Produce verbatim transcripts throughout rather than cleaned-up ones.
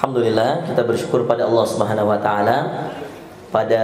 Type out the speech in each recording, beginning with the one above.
Alhamdulillah, kita bersyukur pada Allah Subhanahu wa taala pada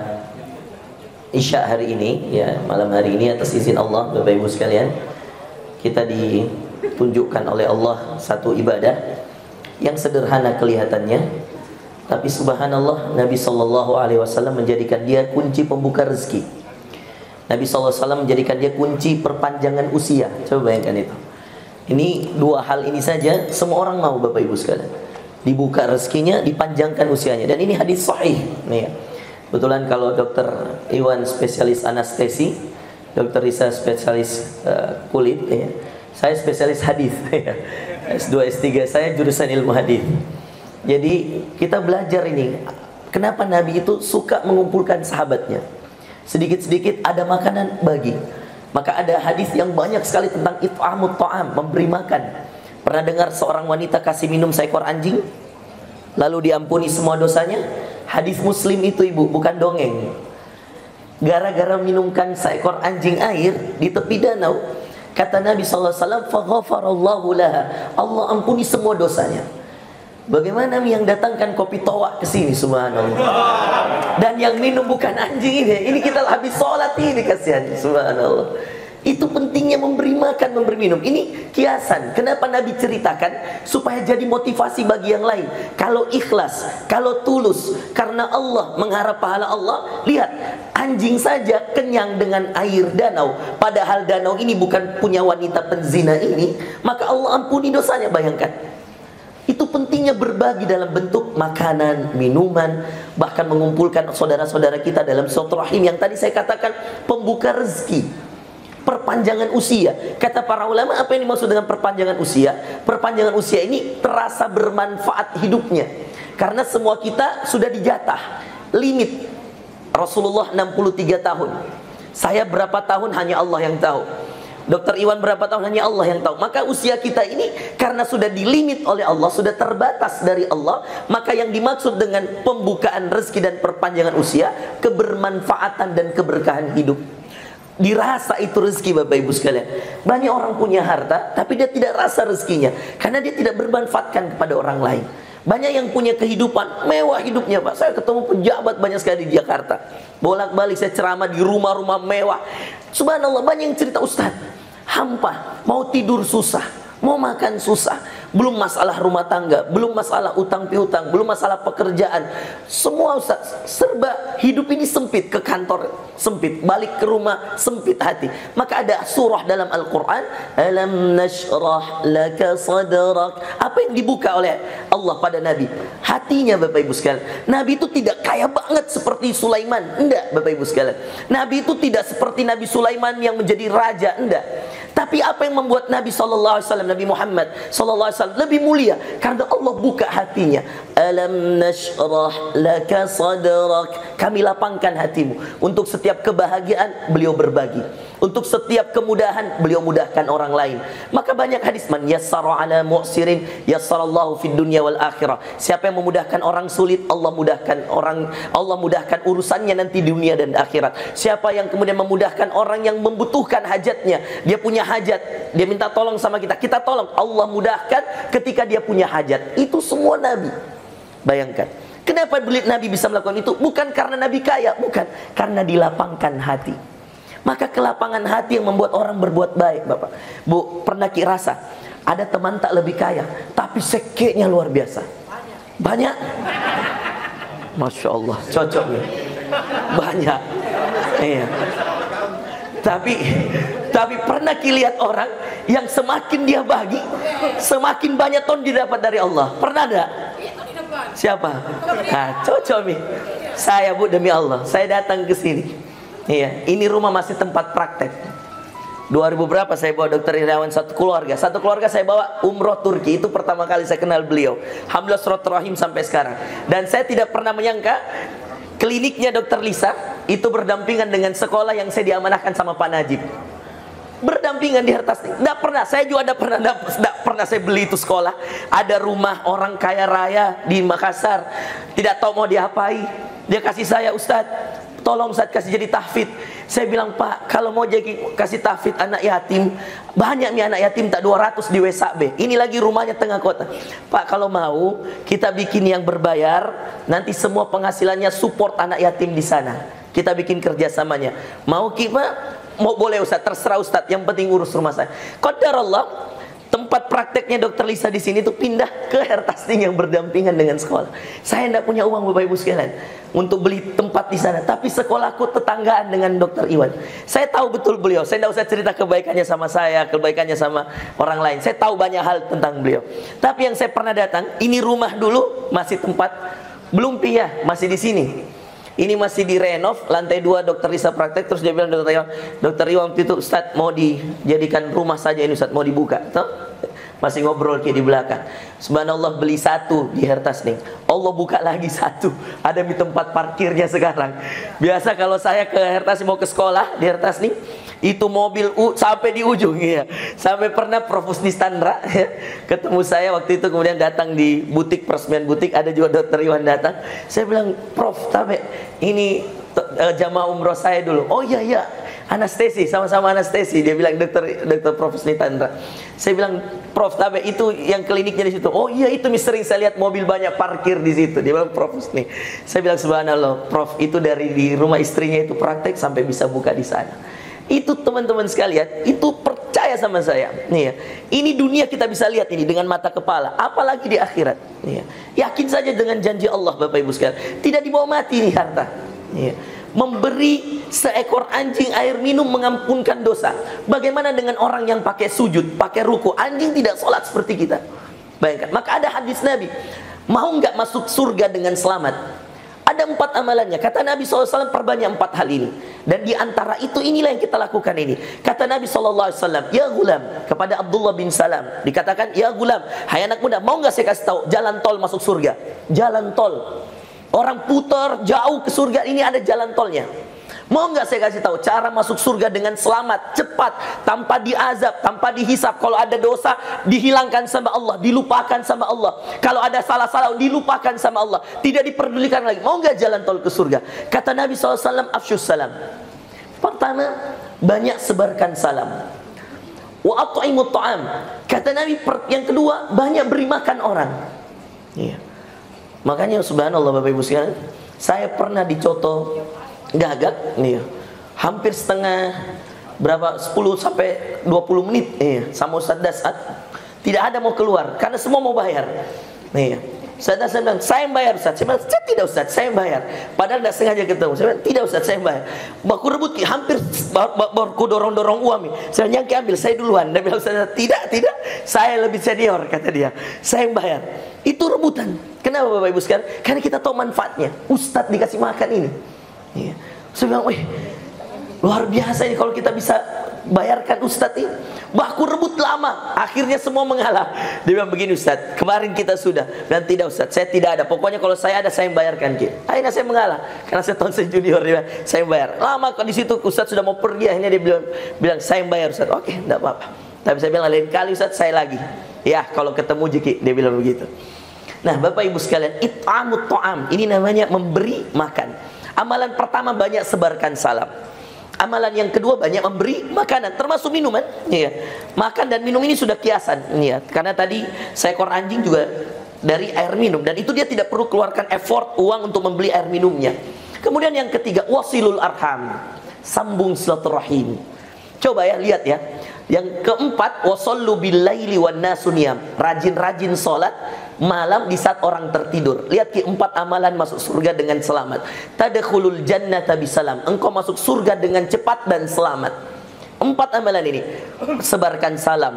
Isya hari ini, ya, malam hari ini atas izin Allah, Bapak Ibu sekalian, kita ditunjukkan oleh Allah satu ibadah yang sederhana kelihatannya, tapi subhanallah Nabi sallallahu alaihi wasallam menjadikan dia kunci pembuka rezeki. Nabi sallallahu alaihi wasallam menjadikan dia kunci perpanjangan usia. Coba bayangkan itu. Ini dua hal ini saja semua orang mau, Bapak Ibu sekalian. Dibuka rezekinya, dipanjangkan usianya. Dan ini hadis sahih. Nih, kebetulan kalau dokter Iwan spesialis anestesi, dokter Risa spesialis uh, kulit, ya. Saya spesialis hadis. Ya. S dua S tiga saya jurusan ilmu hadis. Jadi kita belajar ini, kenapa Nabi itu suka mengumpulkan sahabatnya. Sedikit-sedikit ada makanan bagi. Maka ada hadis yang banyak sekali tentang it'amut ta'am, memberi makan. Pernah dengar seorang wanita kasih minum seekor anjing lalu diampuni semua dosanya? Hadis Muslim itu, Ibu, bukan dongeng. Gara-gara minumkan seekor anjing air di tepi danau, kata Nabi sallallahu alaihi wasallam, "Faghafarallahu laha." Allah ampuni semua dosanya. Bagaimana yang datangkan kopi tawak ke sini, subhanallah. Dan yang minum bukan anjing ini. Ini kita habis sholat ini, kasihan, subhanallah. Itu pentingnya memberi makan, memberi minum. Ini kiasan. Kenapa Nabi ceritakan? Supaya jadi motivasi bagi yang lain. Kalau ikhlas, kalau tulus, karena Allah, mengharap pahala Allah. Lihat, anjing saja kenyang dengan air danau. Padahal danau ini bukan punya wanita penzina ini. Maka Allah ampuni dosanya, bayangkan. Itu pentingnya berbagi dalam bentuk makanan, minuman, bahkan mengumpulkan saudara-saudara kita dalam silaturahim yang tadi saya katakan pembuka rezeki. Perpanjangan usia. Kata para ulama, apa yang dimaksud dengan perpanjangan usia? Perpanjangan usia ini terasa bermanfaat hidupnya. Karena semua kita sudah dijatah limit. Rasulullah enam puluh tiga tahun. Saya berapa tahun hanya Allah yang tahu. Dokter Iwan berapa tahun hanya Allah yang tahu. Maka usia kita ini karena sudah dilimit oleh Allah, sudah terbatas dari Allah, maka yang dimaksud dengan pembukaan rezeki dan perpanjangan usia, kebermanfaatan dan keberkahan hidup. Dirasa itu rezeki, Bapak Ibu sekalian. Banyak orang punya harta tapi dia tidak rasa rezekinya karena dia tidak bermanfaatkan kepada orang lain. Banyak yang punya kehidupan mewah hidupnya, Pak. Saya ketemu pejabat banyak sekali di Jakarta. Bolak-balik saya ceramah di rumah-rumah mewah. Subhanallah, banyak yang cerita, Ustaz, hampa, mau tidur susah, mau makan susah. Belum masalah rumah tangga, belum masalah utang piutang, belum masalah pekerjaan. Semua, Ustaz, serba hidup ini sempit. Ke kantor sempit, balik ke rumah sempit hati. Maka ada surah dalam Al-Quran, Alam nashrah laka sadrak. Apa yang dibuka oleh Allah pada Nabi? Hatinya, Bapak Ibu sekalian. Nabi itu tidak kaya banget seperti Sulaiman. Enggak, Bapak Ibu sekalian. Nabi itu tidak seperti Nabi Sulaiman yang menjadi raja. Enggak. Tapi apa yang membuat Nabi sallallahu alaihi wasallam, Nabi Muhammad sallallahu alaihi wasallam lebih mulia? Karena Allah buka hatinya. Alam nashrah laka sadrak. Kami lapangkan hatimu. Untuk setiap kebahagiaan beliau berbagi. Untuk setiap kemudahan beliau mudahkan orang lain. Maka banyak hadis, man yassara ala mu'sirin yassarallahu fid dunya wal akhirah. Siapa yang memudahkan orang sulit, Allah mudahkan orang, Allah mudahkan urusannya nanti di dunia dan akhirat. Siapa yang kemudian memudahkan orang yang membutuhkan hajatnya, dia punya hajat, dia minta tolong sama kita, kita tolong, Allah mudahkan ketika dia punya hajat. Itu semua Nabi. Bayangkan. Kenapa Nabi bisa melakukan itu? Bukan karena Nabi kaya, bukan, karena dilapangkan hati. Maka kelapangan hati yang membuat orang berbuat baik, Bapak. Bu, pernah rasa ada teman tak lebih kaya, tapi sekeknya luar biasa. Banyak. Masya Allah, cocok nih. Banyak. Iya. Tapi, tapi pernah lihat orang yang semakin dia bagi, semakin banyak ton didapat dari Allah. Pernah ada? Siapa? Nah, cocok nih. Saya, Bu, demi Allah, saya datang ke sini. Iya, ini rumah masih tempat praktek. dua ribu berapa saya bawa dokter Irawan satu keluarga. Satu keluarga saya bawa umroh Turki. Itu pertama kali saya kenal beliau. Alhamdulillah silaturahim sampai sekarang. Dan saya tidak pernah menyangka kliniknya dokter Lisa itu berdampingan dengan sekolah yang saya diamanahkan sama Pak Najib. Berdampingan di atas. Tidak pernah, saya juga tidak pernah, tidak pernah saya beli itu sekolah. Ada rumah orang kaya raya di Makassar. Tidak tahu mau diapai. Dia kasih saya, Ustadz, tolong Ustaz kasih jadi tahfidz. Saya bilang, Pak, kalau mau jadi kasih tahfidz anak yatim, banyak nih anak yatim tak dua ratus di Wesabe. Ini lagi rumahnya tengah kota. Pak, kalau mau kita bikin yang berbayar, nanti semua penghasilannya support anak yatim di sana. Kita bikin kerjasamanya. Mau kita? Mau, boleh Ustaz, terserah Ustaz, yang penting urus rumah saya. Qadarullah, tempat prakteknya dokter Lisa di sini tuh pindah ke Hertasning yang berdampingan dengan sekolah. Saya tidak punya uang Bapak Ibu sekalian untuk beli tempat di sana, tapi sekolahku tetanggaan dengan dokter Iwan. Saya tahu betul beliau. Saya tidak usah cerita kebaikannya sama saya, kebaikannya sama orang lain. Saya tahu banyak hal tentang beliau. Tapi yang saya pernah datang, ini rumah dulu masih tempat belum pindah, masih di sini. Ini masih direnov, lantai dua dokter Lisa praktek. Terus dia bilang, dokter Iwan, dokter Iwan waktu itu, Ustaz mau dijadikan rumah saja ini Ustaz, mau dibuka. Tuh, masih ngobrol kayak di belakang. Subhanallah, beli satu di Hertasning, Allah buka lagi satu, ada di tempat parkirnya sekarang. Biasa kalau saya ke Hertasning mau ke sekolah di Hertasning, itu mobil u, sampai di ujung ya. Sampai pernah Prof Usnistandra ya, ketemu saya waktu itu, kemudian datang di butik, peresmian butik, ada juga dokter Iwan datang. Saya bilang, Prof, tapi ini uh, jamaah umroh saya dulu. Oh iya iya, anestesi, sama-sama anestesi. Dia bilang, dokter dokter Prof Usnistandra. Saya bilang, Prof, tapi itu yang kliniknya di situ. Oh iya, itu sering saya lihat mobil banyak parkir di situ. Dia bilang, Prof Usni. Saya bilang, subhanallah, Prof itu dari di rumah istrinya itu praktek sampai bisa buka di sana. Itu teman-teman sekalian, itu percaya sama saya. Nih ya, ini dunia kita bisa lihat ini dengan mata kepala, apalagi di akhirat. Nih ya, yakin saja dengan janji Allah Bapak Ibu sekalian, tidak dibawa mati nih harta. Nih ya, memberi seekor anjing air minum mengampunkan dosa. Bagaimana dengan orang yang pakai sujud, pakai ruku? Anjing tidak sholat seperti kita. Bayangkan. Maka ada hadis Nabi, mau nggak masuk surga dengan selamat? Ada empat amalannya. Kata Nabi shallallahu alaihi wasallam, perbanyak empat hal ini. Dan di antara itu inilah yang kita lakukan ini. Kata Nabi shallallahu alaihi wasallam, ya gulam, kepada Abdullah bin Salam, dikatakan, ya gulam, hai anak muda, mau nggak saya kasih tahu jalan tol masuk surga? Jalan tol. Orang putar jauh ke surga, ini ada jalan tolnya. Mau nggak saya kasih tahu cara masuk surga dengan selamat, cepat, tanpa diazab, tanpa dihisap. Kalau ada dosa dihilangkan sama Allah, dilupakan sama Allah. Kalau ada salah-salah dilupakan sama Allah, tidak diperdulikan lagi. Mau nggak jalan tol ke surga? Kata Nabi shallallahu alaihi wasallam, afsyus salam. Pertama, banyak sebarkan salam. Wa at'imut ta'am. Kata Nabi, yang kedua, banyak beri makan orang. Iya. Makanya subhanallah Bapak Ibu sekalian, saya pernah dicoto gagak nih, hampir setengah berapa, sepuluh sampai dua puluh menit iya, sama Ustaz Dasat. Tidak ada mau keluar karena semua mau bayar. Nih, Ustaz Dasat bilang, saya yang bayar Ustaz. Saya bilang, saya tidak Ustaz, saya yang bayar. Padahal tidak sengaja ketemu. Saya bilang, tidak Ustaz, saya yang bayar. Baku rebut, hampir baku dorong-dorong uang nih. Saya nyangka ambil, saya duluan. Dia bilang, Ustaz, tidak, tidak, saya lebih senior, kata dia. Saya yang bayar. Itu rebutan. Kenapa Bapak Ibu sekalian? Karena kita tahu manfaatnya. Ustaz dikasih makan ini. Ya. Saya bilang, wih, luar biasa ini kalau kita bisa bayarkan Ustadz ini. Baku rebut lama, akhirnya semua mengalah. Dia bilang begini, Ustadz, kemarin kita sudah. Dan tidak Ustadz, saya tidak ada. Pokoknya kalau saya ada, saya yang bayarkan. Akhirnya saya mengalah, karena saya tahun saya junior, dia bilang, saya yang bayar. Lama kok di situ Ustadz sudah mau pergi, akhirnya dia bilang, bilang saya yang bayar Ustadz. Oke, tidak apa-apa. Tapi saya bilang, lain kali Ustadz, saya lagi. Ya, kalau ketemu Jiki, dia bilang begitu. Nah, Bapak Ibu sekalian, it'amut ta'am, ini namanya memberi makan. Amalan pertama, banyak sebarkan salam. Amalan yang kedua, banyak memberi makanan, termasuk minuman. Ya. Makan dan minum ini sudah kiasan. Ya. Karena tadi seekor anjing juga dari air minum, dan itu dia tidak perlu keluarkan effort uang untuk membeli air minumnya. Kemudian yang ketiga, wasilul arham, sambung silaturahim. Coba ya, lihat ya. Yang keempat, wasallu billaili wan nasu niyam, rajin-rajin salat malam di saat orang tertidur. Lihat ki, empat amalan masuk surga dengan selamat. Tadkhulul jannata bisalam, engkau masuk surga dengan cepat dan selamat. Empat amalan ini, sebarkan salam,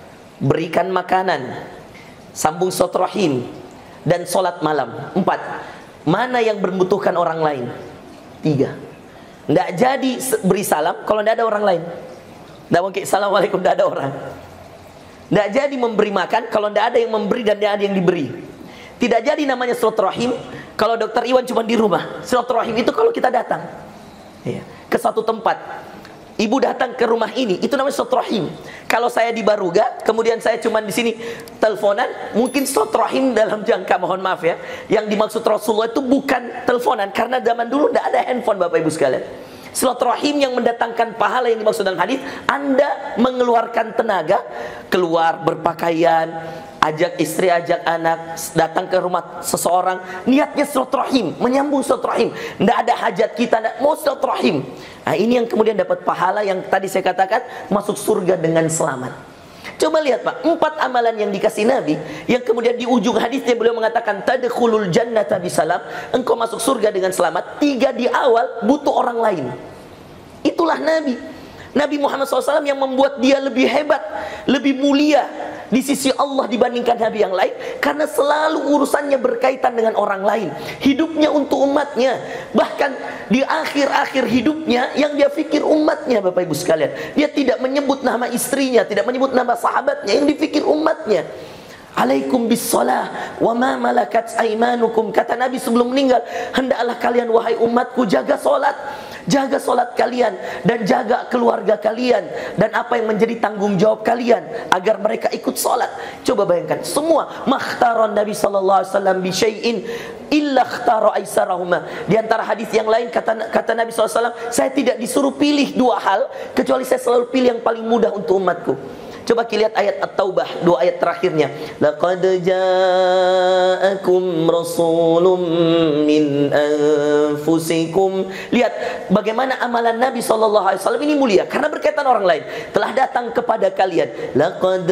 berikan makanan, sambung silaturahim, dan salat malam. Empat. Mana yang membutuhkan orang lain? Tiga. Tidak jadi beri salam kalau tidak ada orang lain. Tidak mungkin assalamualaikum, tidak ada orang. Tidak jadi memberi makan kalau tidak ada yang memberi dan tidak ada yang diberi. Tidak jadi namanya silaturahim kalau dokter Iwan cuma di rumah. Silaturahim itu kalau kita datang ya, ke satu tempat. ibu datang ke rumah ini, itu namanya silaturahim. Kalau saya di Baruga, kemudian saya cuma di sini teleponan, mungkin silaturahim dalam jangka, mohon maaf ya, yang dimaksud Rasulullah itu bukan teleponan, karena zaman dulu tidak ada handphone Bapak Ibu sekalian. Silaturahim yang mendatangkan pahala yang dimaksud dalam hadis, Anda mengeluarkan tenaga, keluar berpakaian, ajak istri, ajak anak, datang ke rumah seseorang, niatnya silaturahim, menyambung silaturahim. Tidak ada hajat kita, tidak mau silaturahim. Nah, ini yang kemudian dapat pahala yang tadi saya katakan, masuk surga dengan selamat. Coba lihat Pak, empat amalan yang dikasih Nabi, yang kemudian di ujung hadisnya beliau mengatakan tadkhulul jannata bisalam, engkau masuk surga dengan selamat. Tiga di awal butuh orang lain. Itulah Nabi Nabi Muhammad shallallahu alaihi wasallam yang membuat dia lebih hebat, lebih mulia di sisi Allah dibandingkan Nabi yang lain, karena selalu urusannya berkaitan dengan orang lain, hidupnya untuk umatnya. Bahkan di akhir-akhir hidupnya yang dia fikir umatnya Bapak Ibu sekalian. Dia tidak menyebut nama istrinya, tidak menyebut nama sahabatnya, yang dipikir umatnya. Alaikum bissalah wa ma malakat aimanukum, kata Nabi sebelum meninggal, hendaklah kalian wahai umatku jaga solat, jaga solat kalian, dan jaga keluarga kalian, dan apa yang menjadi tanggung jawab kalian agar mereka ikut solat. Coba bayangkan, semua makhtaron Nabi sallallahu alaihi wasallam bi syai'in illa ikhtara aisarahuma. Di antara hadis yang lain kata kata Nabi sallallahu alaihi wasallam, saya tidak disuruh pilih dua hal, kecuali saya selalu pilih yang paling mudah untuk umatku. Coba kita lihat ayat At-Taubah, dua ayat terakhirnya. Laqad ja'akum rasulun min anfusikum. Lihat bagaimana amalan Nabi sallallahu alaihi wasallam ini mulia karena berkaitan orang lain. Telah datang kepada kalian. Laqad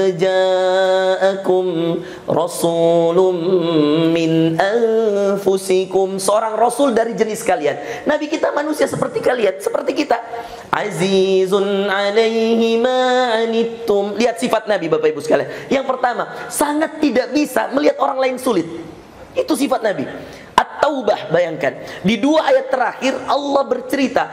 ja'akum rasulun min anfusikum. Seorang rasul dari jenis kalian. Nabi kita manusia seperti kalian, seperti kita. Azizun alaihi ma anittum. Lihat sifat Nabi Bapak Ibu sekalian. Yang pertama, sangat tidak bisa melihat orang lain sulit. Itu sifat Nabi. At-Taubah, bayangkan. Di dua ayat terakhir Allah bercerita,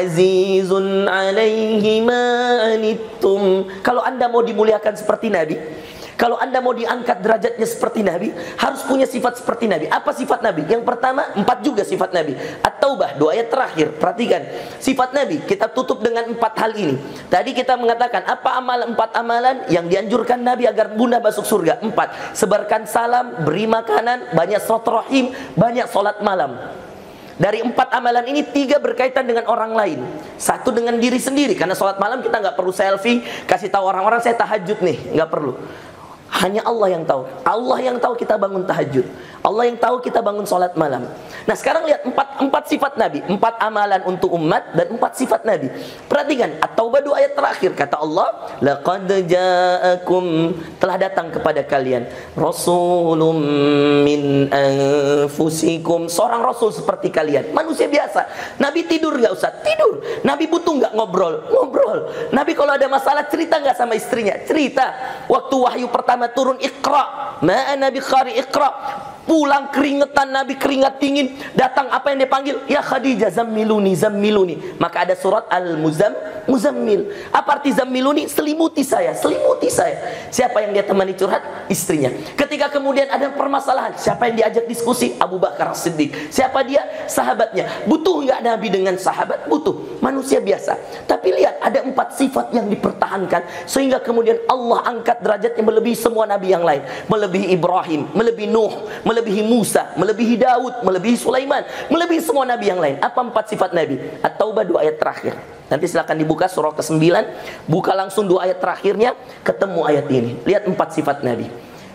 Azizun alaihi ma anittum. Kalau Anda mau dimuliakan seperti Nabi, kalau Anda mau diangkat derajatnya seperti Nabi, harus punya sifat seperti Nabi. Apa sifat Nabi? Yang pertama, empat juga sifat Nabi. At-Taubah, dua ayat terakhir. Perhatikan, sifat Nabi, kita tutup dengan empat hal ini. Tadi kita mengatakan, apa amalan, empat amalan yang dianjurkan Nabi agar bunda masuk surga? Empat, sebarkan salam, beri makanan, banyak silaturahim, banyak sholat malam. Dari empat amalan ini, tiga berkaitan dengan orang lain, satu dengan diri sendiri. Karena sholat malam kita nggak perlu selfie, kasih tahu orang-orang saya tahajud nih, nggak perlu. Hanya Allah yang tahu. Allah yang tahu kita bangun tahajud. Allah yang tahu kita bangun sholat malam. Nah sekarang lihat empat, empat sifat Nabi, empat amalan untuk umat dan empat sifat Nabi. Perhatikan At-Taubah dua ayat terakhir, kata Allah, laqad ja'akum, telah datang kepada kalian rasulun min anfusikum, seorang rasul seperti kalian, manusia biasa. Nabi tidur nggak usah tidur. Nabi butuh nggak ngobrol ngobrol. Nabi kalau ada masalah cerita nggak sama istrinya, cerita. Waktu wahyu pertama turun, Iqra ma ana biqari, Iqra. Pulang keringetan Nabi, keringat dingin. Datang apa yang dipanggil? Ya Khadijah, zammiluni, zammiluni. Maka ada surat Al-Muzam, Muzammil. Apa arti zammiluni? Selimuti saya, selimuti saya. Siapa yang dia temani curhat? Istrinya. Ketika kemudian ada permasalahan, siapa yang diajak diskusi? Abu Bakar Siddiq. Siapa dia? Sahabatnya. Butuh nggak Nabi dengan sahabat? Butuh. Manusia biasa. Tapi lihat, ada empat sifat yang dipertahankan, sehingga kemudian Allah angkat derajatnya melebihi semua Nabi yang lain. Melebihi Ibrahim, melebihi Nuh, melebihi Musa, melebihi Daud, melebihi Sulaiman, melebihi semua Nabi yang lain. Apa empat sifat Nabi? At-Taubah dua ayat terakhir. Nanti silakan dibuka surah kesembilan, buka langsung dua ayat terakhirnya, ketemu ayat ini. Lihat empat sifat Nabi.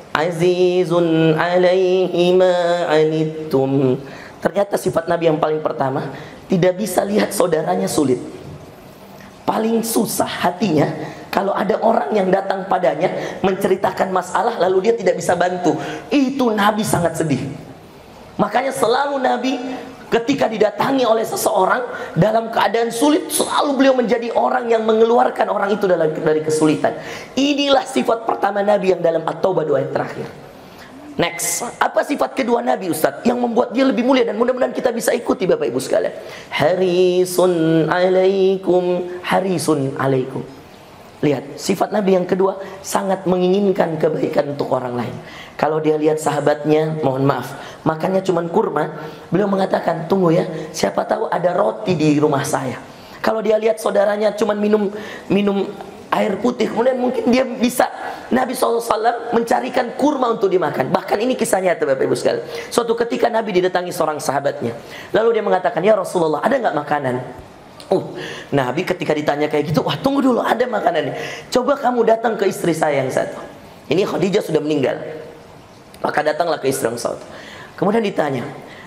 Azizun alaihi ma anittum. Ternyata sifat Nabi yang paling pertama, tidak bisa lihat saudaranya sulit. Paling susah hatinya kalau ada orang yang datang padanya menceritakan masalah lalu dia tidak bisa bantu. Itu Nabi sangat sedih. Makanya selalu Nabi ketika didatangi oleh seseorang dalam keadaan sulit, selalu beliau menjadi orang yang mengeluarkan orang itu dari, dari kesulitan. Inilah sifat pertama Nabi yang dalam At-Taubah dua ayat terakhir. Next, apa sifat kedua Nabi Ustaz yang membuat dia lebih mulia dan mudah-mudahan kita bisa ikuti Bapak Ibu sekalian? Harisun alaikum, harisun alaikum. Lihat, sifat Nabi yang kedua, sangat menginginkan kebaikan untuk orang lain. Kalau dia lihat sahabatnya, mohon maaf, makannya cuma kurma, beliau mengatakan, tunggu ya, siapa tahu ada roti di rumah saya. Kalau dia lihat saudaranya cuma minum minum air putih, kemudian mungkin dia bisa, Nabi shallallahu alaihi wasallam mencarikan kurma untuk dimakan. Bahkan ini kisah nyata Bapak Ibu sekalian. Suatu ketika Nabi didatangi seorang sahabatnya, lalu dia mengatakan, ya Rasulullah, ada nggak makanan? Oh, Nabi ketika ditanya kayak gitu, wah tunggu dulu, ada makanan nih. Coba kamu datang ke istri saya yang satu. Ini Khadijah sudah meninggal. Maka datanglah ke istri yang satu. Kemudian ditanya,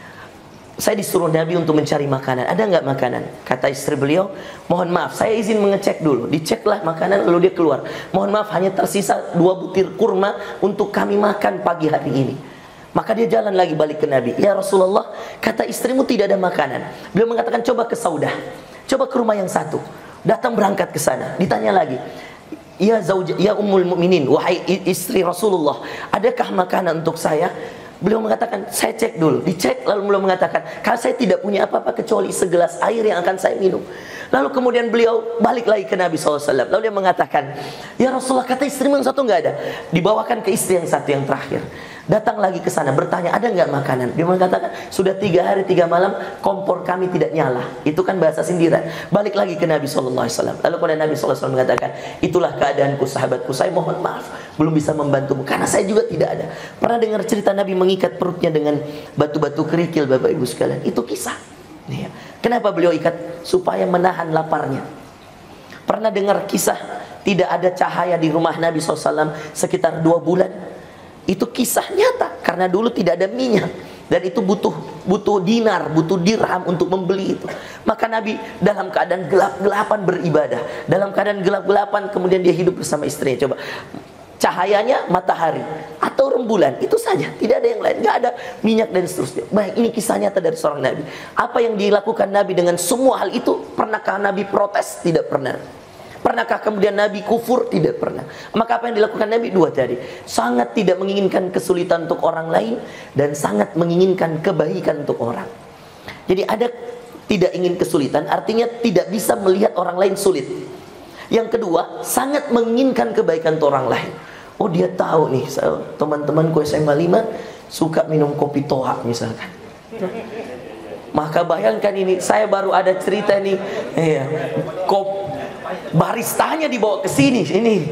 saya disuruh Nabi untuk mencari makanan, ada nggak makanan? Kata istri beliau, mohon maaf, saya izin mengecek dulu. Diceklah makanan, lalu dia keluar. Mohon maaf, hanya tersisa dua butir kurma untuk kami makan pagi hari ini. Maka dia jalan lagi balik ke Nabi. Ya Rasulullah, kata istrimu tidak ada makanan. Beliau mengatakan, coba ke Saudah, coba ke rumah yang satu. Datang berangkat ke sana. Ditanya lagi, ya zauj, ya ummul mukminin, wahai istri Rasulullah, adakah makanan untuk saya? Beliau mengatakan, saya cek dulu. Dicek, lalu beliau mengatakan, kalau saya tidak punya apa-apa kecuali segelas air yang akan saya minum. Lalu kemudian beliau balik lagi ke Nabi shallallahu alaihi wasallam. Lalu dia mengatakan, ya Rasulullah, kata istrimu yang satu nggak ada. Dibawakan ke istri yang satu yang terakhir. Datang lagi ke sana, bertanya, ada nggak makanan? Dia mengatakan, sudah tiga hari tiga malam kompor kami tidak nyala. Itu kan bahasa sindiran. Balik lagi ke Nabi shallallahu alaihi wasallam. Lalu kemudian Nabi shallallahu alaihi wasallam mengatakan, itulah keadaanku sahabatku, saya mohon maaf belum bisa membantumu karena saya juga tidak ada. Pernah dengar cerita Nabi mengikat perutnya dengan batu-batu kerikil, Bapak Ibu sekalian? Itu kisah. Kenapa beliau ikat? Supaya menahan laparnya. Pernah dengar kisah tidak ada cahaya di rumah Nabi shallallahu alaihi wasallam sekitar dua bulan? Itu kisah nyata, karena dulu tidak ada minyak dan itu butuh butuh dinar, butuh dirham untuk membeli itu. Maka Nabi dalam keadaan gelap-gelapan beribadah, dalam keadaan gelap-gelapan kemudian dia hidup bersama istrinya. Coba, cahayanya matahari atau rembulan, itu saja, tidak ada yang lain, nggak ada minyak dan seterusnya. Baik, ini kisah nyata dari seorang Nabi. Apa yang dilakukan Nabi dengan semua hal itu, pernahkah Nabi protes? Tidak pernah. Pernahkah kemudian Nabi kufur? Tidak pernah. Maka apa yang dilakukan Nabi? Dua tadi. Sangat tidak menginginkan kesulitan untuk orang lain dan sangat menginginkan kebaikan untuk orang. Jadi ada tidak ingin kesulitan, artinya tidak bisa melihat orang lain sulit. Yang kedua, sangat menginginkan kebaikan untuk orang lain. Oh, dia tahu nih, teman-temanku S M A lima suka minum kopi toha misalkan. Maka bayangkan ini, saya baru ada cerita nih, iya, kop baristanya dibawa ke sini, ini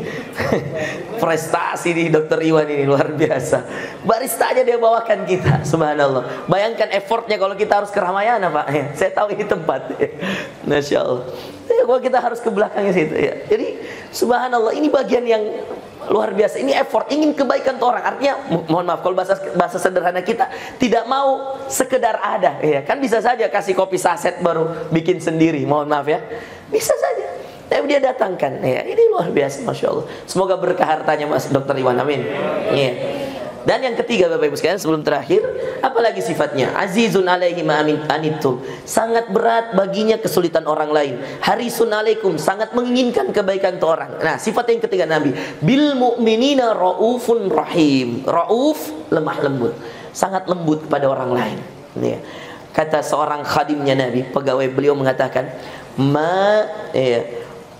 prestasi nih Dokter Iwan ini luar biasa. Baristanya dia bawakan kita, subhanallah. Bayangkan effortnya kalau kita harus ke Ramayana, Pak. Ya, saya tahu ini tempat, ya. Masya Allah. Ya, kalau kita harus ke belakangnya situ, ya. Jadi subhanallah, ini bagian yang luar biasa. Ini effort, ingin kebaikan untuk orang. Artinya, mo mohon maaf kalau bahasa bahasa sederhana kita tidak mau sekedar ada, ya. Kan bisa saja kasih kopi saset baru bikin sendiri, mohon maaf ya. Bisa saja. Tapi dia datangkan, ya, ini luar biasa, masya Allah. Semoga berkah hartanya Mas Dokter Iwan, amin. Ya. Dan yang ketiga Bapak Ibu sekalian, sebelum terakhir, apalagi sifatnya? Azizun alaihi ma anittum, sangat berat baginya kesulitan orang lain. Harisun alaikum, sangat menginginkan kebaikan untuk orang. Nah, sifat yang ketiga Nabi, bil mu'minina raufun rahim. Rauf, lemah lembut, sangat lembut kepada orang lain. Ya. Kata seorang khadimnya Nabi, pegawai beliau mengatakan, ma ya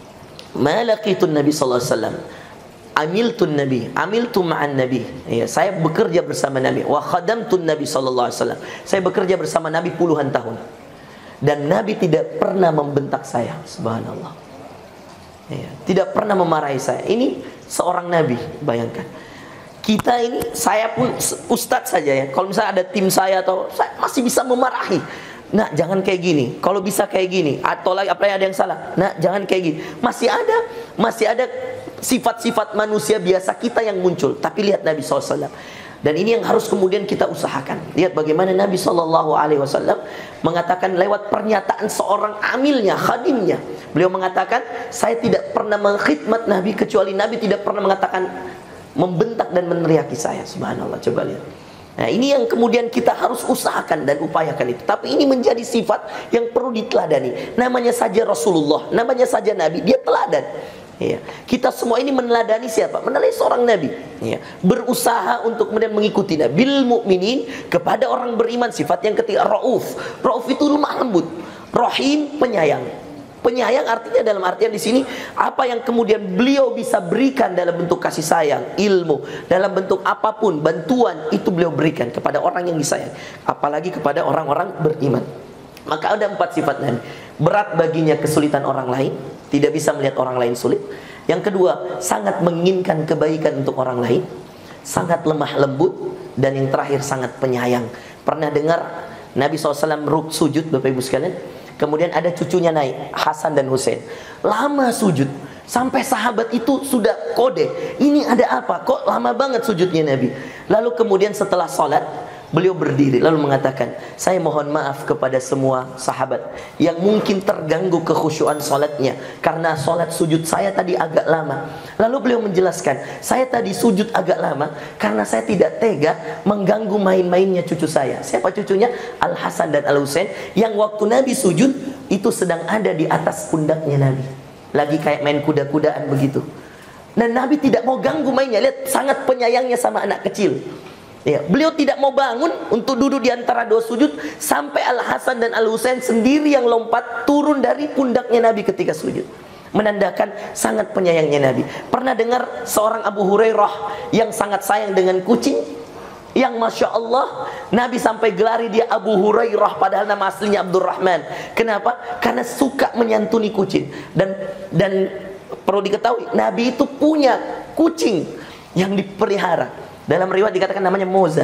Ma laqitun Nabi sallallahu alaihi wasallam, amiltun Nabi, amiltu ma'an Nabi. Ya, saya bekerja bersama Nabi. Wa khadamtun Nabi sallallahu alaihi wasallam, saya bekerja bersama Nabi puluhan tahun. Dan Nabi tidak pernah membentak saya, subhanallah. Ya, tidak pernah memarahi saya. Ini seorang Nabi, bayangkan. Kita ini, saya pun ustadz saja ya. Kalau misalnya ada tim saya atau saya masih bisa memarahi. Nah, jangan kayak gini. Kalau bisa kayak gini, atau lagi apa yang ada yang salah. Nah, jangan kayak gini. Masih ada, masih ada sifat-sifat manusia biasa kita yang muncul. Tapi lihat Nabi shallallahu alaihi wasallam. Dan ini yang harus kemudian kita usahakan. Lihat bagaimana Nabi shallallahu alaihi wasallam mengatakan lewat pernyataan seorang amilnya, khadimnya. Beliau mengatakan, saya tidak pernah mengkhidmat Nabi kecuali Nabi tidak pernah mengatakan, membentak dan meneriaki saya. Subhanallah, coba lihat. Nah, ini yang kemudian kita harus usahakan dan upayakan itu. Tapi ini menjadi sifat yang perlu diteladani. Namanya saja Rasulullah, namanya saja Nabi, dia teladan. Ya. Kita semua ini meneladani siapa? Meneladani seorang Nabi. Ya. Berusaha untuk kemudian mengikuti Nabi. Bil mu'minin, kepada orang beriman. Sifat yang ketiga, Rauf. Rauf itu lemah lembut. Rahim, penyayang. Penyayang artinya dalam artian di sini apa yang kemudian beliau bisa berikan dalam bentuk kasih sayang, ilmu, dalam bentuk apapun, bantuan, itu beliau berikan kepada orang yang disayang, apalagi kepada orang-orang beriman. Maka ada empat sifat Nabi. berat baginya kesulitan orang lain, tidak bisa melihat orang lain sulit. Yang kedua, sangat menginginkan kebaikan untuk orang lain, sangat lemah lembut, dan yang terakhir sangat penyayang. Pernah dengar Nabi shallallahu alaihi wasallam ruk sujud, Bapak Ibu sekalian, kemudian ada cucunya naik, Hasan dan Husain, lama sujud sampai sahabat itu sudah kode, ini ada apa? Kok lama banget sujudnya Nabi? Lalu kemudian setelah sholat, beliau berdiri lalu mengatakan, saya mohon maaf kepada semua sahabat yang mungkin terganggu kekhusyuan sholatnya karena sholat sujud saya tadi agak lama. Lalu beliau menjelaskan, saya tadi sujud agak lama karena saya tidak tega mengganggu main-mainnya cucu saya. Siapa cucunya? Al Hasan dan Al Husain, yang waktu Nabi sujud itu sedang ada di atas pundaknya Nabi, lagi kayak main kuda-kudaan begitu. Dan Nabi tidak mau ganggu mainnya. Lihat, sangat penyayangnya sama anak kecil. Ya, beliau tidak mau bangun untuk duduk di antara dua sujud sampai Al Hasan dan Al Husain sendiri yang lompat turun dari pundaknya Nabi ketika sujud, menandakan sangat penyayangnya Nabi. Pernah dengar seorang Abu Hurairah yang sangat sayang dengan kucing, yang Masya Allah Nabi sampai gelari dia Abu Hurairah, padahal nama aslinya Abdurrahman. Kenapa? Karena suka menyantuni kucing. Dan dan perlu diketahui, Nabi itu punya kucing yang dipelihara. Dalam riwayat dikatakan namanya Moza.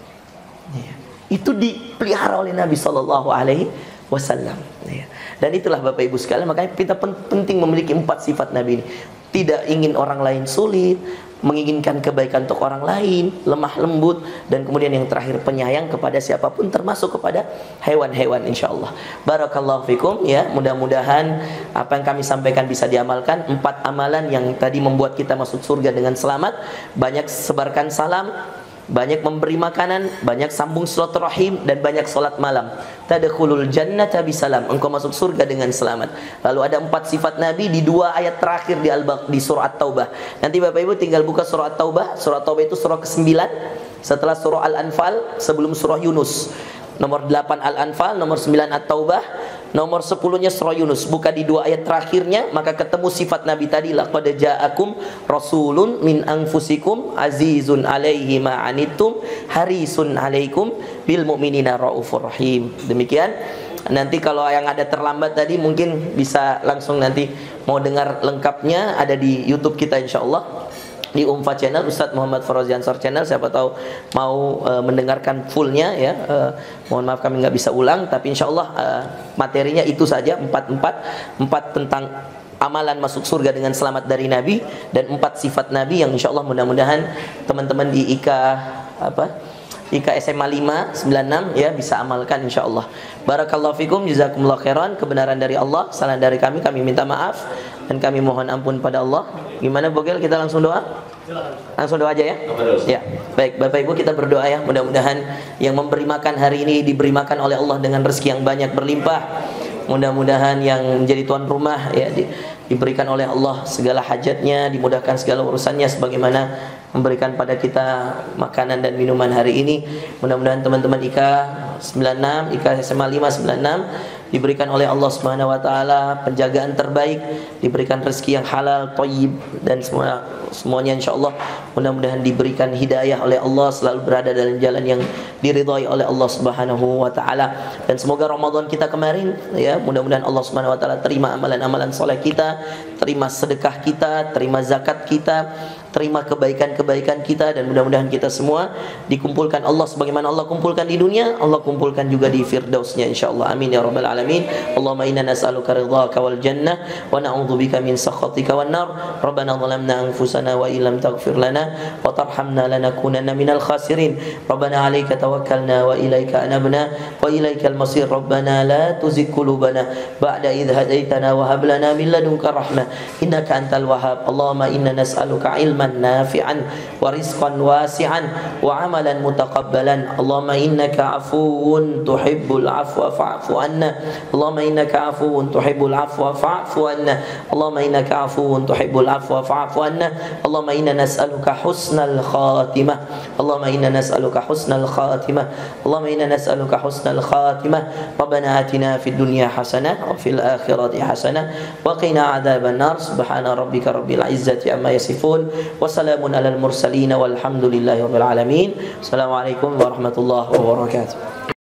Ya. Itu dipelihara oleh Nabi shallallahu alaihi wasallam. Ya. Dan itulah Bapak Ibu sekalian, makanya kita penting memiliki empat sifat Nabi ini. Tidak ingin orang lain sulit, menginginkan kebaikan untuk orang lain, lemah lembut, dan kemudian yang terakhir penyayang kepada siapapun, termasuk kepada hewan-hewan, insyaallah. Barakallahu fikum, ya. Mudah-mudahan apa yang kami sampaikan bisa diamalkan. Empat amalan yang tadi membuat kita masuk surga dengan selamat. Banyak sebarkan salam, banyak memberi makanan, banyak sambung silaturahim, dan banyak sholat malam. Tadkhulul jannata bisalam, engkau masuk surga dengan selamat. Lalu ada empat sifat Nabi di dua ayat terakhir di Al-Baqarah, di surah At-Taubah. Nanti Bapak Ibu tinggal buka surah At-Taubah. Surah At-Taubah itu surah kesembilan setelah surah Al-Anfal, sebelum surah Yunus. Nomor delapan Al-Anfal, nomor sembilan At-Taubah, nomor sepuluhnya surah Yunus. Buka di dua ayat terakhirnya, maka ketemu sifat Nabi tadi, laqad ja'akum rasulun min anfusikum azizun alaihi ma anittum harisun alaikum bil mu'minina raufur rahim. Demikian. Nanti kalau yang ada terlambat tadi mungkin bisa langsung nanti mau dengar lengkapnya ada di YouTube kita insyaallah, di Umfa Channel, Ustadz Muhammad Fauzi Ansor Channel. Siapa tahu mau uh, mendengarkan fullnya, ya. Uh, mohon maaf kami nggak bisa ulang, tapi insya Allah uh, materinya itu saja, empat empat empat tentang amalan masuk surga dengan selamat dari Nabi, dan empat sifat Nabi yang insya Allah mudah-mudahan teman-teman di I K apa I K S M A lima sembilan enam ya bisa amalkan insya Allah. Barakallahu fikum, jazakumullah khairan. Kebenaran dari Allah, salah dari kami, kami minta maaf dan kami mohon ampun pada Allah. Gimana Bogel, kita langsung doa? Langsung doa aja ya? Ya, baik Bapak Ibu, kita berdoa ya. Mudah-mudahan yang memberi makan hari ini diberi makan oleh Allah dengan rezeki yang banyak berlimpah. Mudah-mudahan yang menjadi tuan rumah ya di, diberikan oleh Allah segala hajatnya, dimudahkan segala urusannya sebagaimana memberikan pada kita makanan dan minuman hari ini. Mudah-mudahan teman-teman I K sembilan enam, I K S M A lima sembilan enam diberikan oleh Allah Subhanahu wa taala penjagaan terbaik, diberikan rezeki yang halal, thayyib, dan semua semuanya insyaallah mudah-mudahan diberikan hidayah oleh Allah, selalu berada dalam jalan yang diridhai oleh Allah Subhanahu wa taala. Dan semoga Ramadan kita kemarin ya, mudah-mudahan Allah Subhanahu wa taala terima amalan-amalan soleh kita, terima sedekah kita, terima zakat kita, terima kebaikan-kebaikan kita, dan mudah-mudahan kita semua dikumpulkan Allah sebagaimana Allah kumpulkan di dunia, Allah kumpulkan juga di firdausnya insyaallah. Amin ya rabbal alamin. Allahumma inna nas'aluka ridhaka wal jannah wa na'udzubika min sakhatika wan nar. Rabbana zalamna anfusana wa illam taghfir lana wa tarhamna lanakunanna minal khasirin. Rabbana 'alaika tawakkalna wa ilaika anabna wa ilaikal masir. Rabbana la tuzigh qulubana ba'da idh hadaitana wa hab lana min ladunka rahmah innaka antal wahhab. Allahumma inna nas'aluka ilman nafi'an wa rizqan wasi'an wa amalan mutaqabbalan. Allahumma innaka afuwun tuhibbul afwa fa'fu anna. Allahumma innaka afuwun tuhibbul afwa fa'fu anna. Allahumma innaka afuwun tuhibbul afwa fa'fu anna. Allahumma inna nas'aluka husnal khatimah. Allahumma inna nas'aluka husnal khatimah. Allahumma inna nas'aluka husnal khatimah. Rabbana atina fid dunya hasanah wa fil akhirati hasanah wa qina adzaban nar. Subhana rabbika rabbil izzati amma yasifun. Wassalamun alal mursalin walhamdulillahi rabbil alamin. Assalamualaikum warahmatullahi wabarakatuh.